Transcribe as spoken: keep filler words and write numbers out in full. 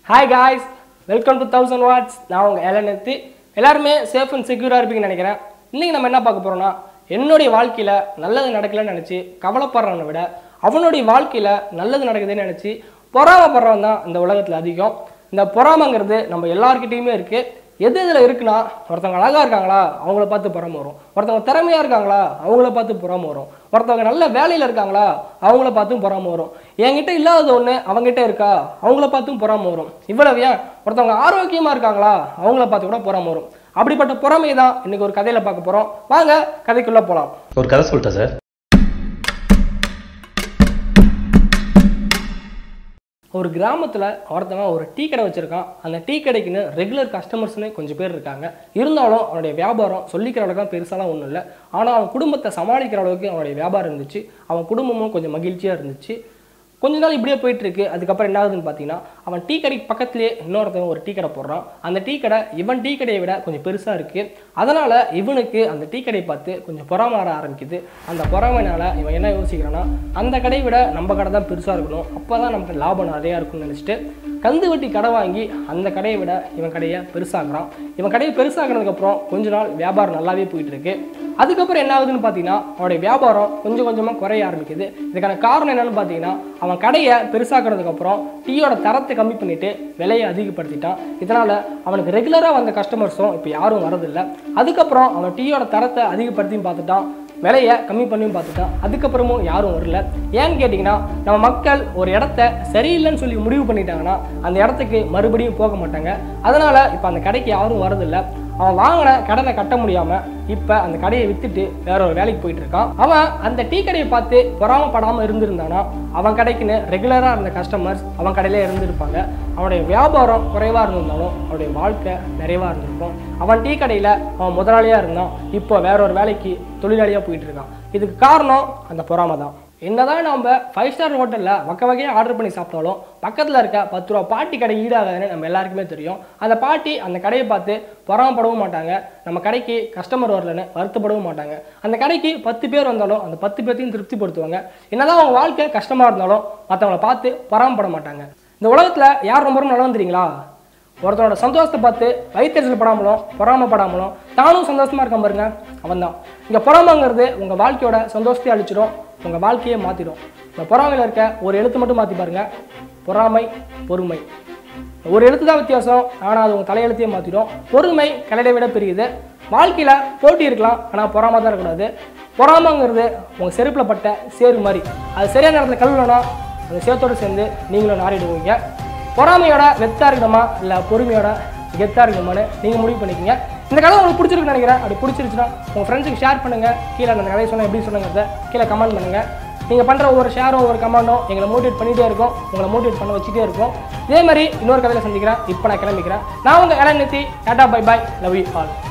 Hi guys, welcome to one thousand watts. நான் உங்க Elan Nithi. எல்லாரும் சேஃப் அண்ட் செக்யூரா இருப்பீங்கன்னு நினைக்கிறேன். இன்னைக்கு நம்ம என்ன பார்க்க போறோம்னா என்னோட வாழ்க்கையில நல்லது நடக்கலன்னு நினைச்சு கவலைப்படுறவனை விட அவனோட வாழ்க்கையில நல்லது நடக்குதுன்னு நினைச்சு பொறாமைப்படுறவன் தான் இந்த உலகத்துல அதிகம். இந்த பொறாமைங்கிறது நம்ம எல்லார்கிட்டயுமே இருக்கு. எது இதில் இருக்குன்னா ஒருத்தவங்க அழகாக இருக்காங்களா அவங்கள பார்த்து பொறாமை வரும், ஒருத்தவங்க திறமையாக இருக்காங்களா அவங்கள பார்த்து பொறாமை வரும், ஒருத்தவங்க நல்ல வேலையில் இருக்காங்களா அவங்கள பார்த்தும் பொறாமை வரும், என்கிட்ட இல்லாதது ஒன்று அவங்ககிட்ட இருக்கா அவங்கள பார்த்தும் பொறாமை வரும். இவ்வளவு ஏன் ஒருத்தவங்க ஆரோக்கியமாக இருக்காங்களா அவங்கள பார்த்து கூட பொறாமை வரும். அப்படிப்பட்ட பொறாமை தான் இன்னைக்கு ஒரு கதையில் பார்க்க போகிறோம். வாங்க கதைக்குள்ளே போகலாம். ஒரு கதை சொல்லிட்டேன் சார். ஒரு கிராமத்தில் ஒருத்தவன் ஒரு டீ கடை வச்சுருக்கான். அந்த டீ கடைக்குன்னு ரெகுலர் கஸ்டமர்ஸ்னு கொஞ்சம் பேர் இருக்காங்க. இருந்தாலும் அவனுடைய வியாபாரம் சொல்லிக்கிற அளவுக்கு பெருசாலாம் ஒன்றும் இல்லை. ஆனால் அவன் குடும்பத்தை சமாளிக்கிற அளவுக்கு அவனுடைய வியாபாரம் இருந்துச்சு. அவன் குடும்பமும் கொஞ்சம் மகிழ்ச்சியாக இருந்துச்சு. கொஞ்ச நாள் இப்படியே போயிட்டுருக்கு. அதுக்கப்புறம் என்ன ஆகுதுன்னு பார்த்தீங்கன்னா அவன் டீ கடைக்கு பக்கத்துலேயே இன்னொருத்தவன் ஒரு டீ கடை போடுறான். அந்த டீ கடை இவன் டீ கடையை விட கொஞ்சம் பெருசாக இருக்குது. அதனால் இவனுக்கு அந்த டீ கடையை பார்த்து கொஞ்சம் பொறாம வர ஆரம்பிக்குது. அந்த பொறாமைனால இவன் என்ன யோசிக்கிறான்னா அந்த கடையை விட நம்ம கடை தான் பெருசாக இருக்கணும், அப்போ தான் நமக்கு லாபம் நிறையா இருக்கும்னு நினச்சிட்டு கந்து வட்டி கடை வாங்கி அந்த கடையை விட இவன் கடையை பெருசாகிறான். இவன் கடையை பெருசாகினதுக்கப்புறம் கொஞ்ச நாள் வியாபாரம் நல்லாவே போயிட்டுருக்கு. அதுக்கப்புறம் என்ன ஆகுதுன்னு பார்த்தீங்கன்னா அவனுடைய வியாபாரம் கொஞ்சம் கொஞ்சமாக குறைய ஆரம்பிக்குது. இதுக்கான காரணம் என்னன்னு பார்த்தீங்கன்னா அவன் கடையை பெருசாக்கிறதுக்கப்புறம் டீயோட தரத்தை கம்மி பண்ணிவிட்டு விலையை அதிகப்படுத்திட்டான். இதனால் அவனுக்கு ரெகுலராக வந்த கஸ்டமர்ஸும் இப்போ யாரும் வரதில்லை. அதுக்கப்புறம் அவன் டீயோட தரத்தை அதிகப்படுத்தியும் பார்த்துட்டான், விலையை கம்மி பண்ணியும் பார்த்துட்டான். அதுக்கப்புறமும் யாரும் வரல. ஏன்னு கேட்டிங்கன்னா நம்ம மக்கள் ஒரு இடத்த சரியில்லைன்னு சொல்லி முடிவு பண்ணிட்டாங்கன்னா அந்த இடத்துக்கு மறுபடியும் போக மாட்டாங்க. அதனால் இப்போ அந்த கடைக்கு யாரும் வரதில்லை. அவன் வாங்கின கடனை கட்ட முடியாமல் இப்போ அந்த கடையை விற்றுட்டு வேற ஒரு வேலைக்கு போயிட்டு இருக்கான். அவன் அந்த டீ கடையை பார்த்து பொறாமப்படாமல் இருந்திருந்தானா அவன் கடைக்குன்னு ரெகுலராக இருந்த கஸ்டமர்ஸ் அவன் கடையிலே இருந்திருப்பாங்க. அவனுடைய வியாபாரம் குறைவாக இருந்திருந்தாலும் அவனுடைய வாழ்க்கை நிறைவாக இருந்திருக்கும். அவன் டீ கடையில் அவன் முதலாளியாக இருந்தான், இப்போ வேற ஒரு வேலைக்கு தொழிலாளியாக போயிட்டு இருக்கான். இதுக்கு காரணம் அந்த பொறாமை தான். என்னதான் நம்ம ஃபைவ் ஸ்டார் ஹோட்டலில் வகை வகையாக ஆர்டர் பண்ணி சாப்பிட்டாலும் பக்கத்தில் இருக்க பத்து ரூபா பாட்டி கடை ஈடாகாதுன்னு நம்ம எல்லாருக்குமே தெரியும். அந்த பாட்டி அந்த கடையை பார்த்து பொறாமப்படவும் மாட்டாங்க, நம்ம கடைக்கு கஸ்டமர் வரலன்னு வருத்தப்படவும் மாட்டாங்க. அந்த கடைக்கு பத்து பேர் வந்தாலும் அந்த பத்து பேர்த்தையும் திருப்திப்படுத்துவாங்க. என்னதான் அவங்க வாழ்க்கை கஷ்டமாக இருந்தாலும் மற்றவங்களை பார்த்து பொறாமப்பட மாட்டாங்க. இந்த உலகத்தில் யார் ரொம்ப ரொம்ப நல்லவன் தெரியுங்களா? ஒருத்தனோட சந்தோஷத்தை பார்த்து வயிற்றுச்சல் படாமலும் பொறாமப்படாமலும் தானும் சந்தோஷமாக இருக்க பாருங்க, அவன் தான். இங்கே பொறாமைங்கிறது உங்கள் வாழ்க்கையோட சந்தோஷத்தை அழிச்சிடும், உங்கள் வாழ்க்கையை மாற்றிடும். இந்த பொறாமையில் இருக்க ஒரு எழுத்து மட்டும் மாற்றி பாருங்க, பொறாமை பொறுமை. ஒரு எழுத்து தான் வித்தியாசம், ஆனால் அது உங்கள் தலையெழுத்தையே மாற்றிடும். பொறுமை கலையை விட பெரியது. வாழ்க்கையில் போட்டி இருக்கலாம், ஆனால் பொறாமை தான் இருக்கக்கூடாது. பொறாமைங்கிறது உங்கள் செருப்பில் பட்ட சேரு மாதிரி, அது சரியான நேரத்தில் கழுவலனா அந்த சேத்தோடு சேர்ந்து நீங்களும் நாரிடுவீங்க. பொறாமையோட வெத்தா இருக்கணுமா இல்லை பொறுமையோட கெத்தா இருக்கணுமான்னு நீங்கள் முடிவு பண்ணிக்கோங்க. இந்த கதை உங்களுக்கு பிடிச்சிருக்குன்னு நினைக்கிறேன். அப்படி பிடிச்சிருச்சுன்னா உங்கள் ஃப்ரெண்ட்ஸுக்கு ஷேர் பண்ணுங்கள். கீழே அந்த கதையை சொன்னால் எப்படி சொன்னாங்கிறத கீழே கமெண்ட் பண்ணுங்கள். நீங்கள் பண்ணுற ஒவ்வொரு ஷேரும் ஒவ்வொரு கமெண்டும் எங்களை மோட்டிவேட் பண்ணிகிட்டே இருக்கும், உங்களை மோட்டிவேட் பண்ண வச்சுட்டே இருக்கும். இதே மாதிரி இன்னொரு கதையில் சந்திக்கிறேன். இப்போ நான் கிளம்பிக்கிறேன். நான் உங்கள் Elan Nithi. Tata bye bye, love you all.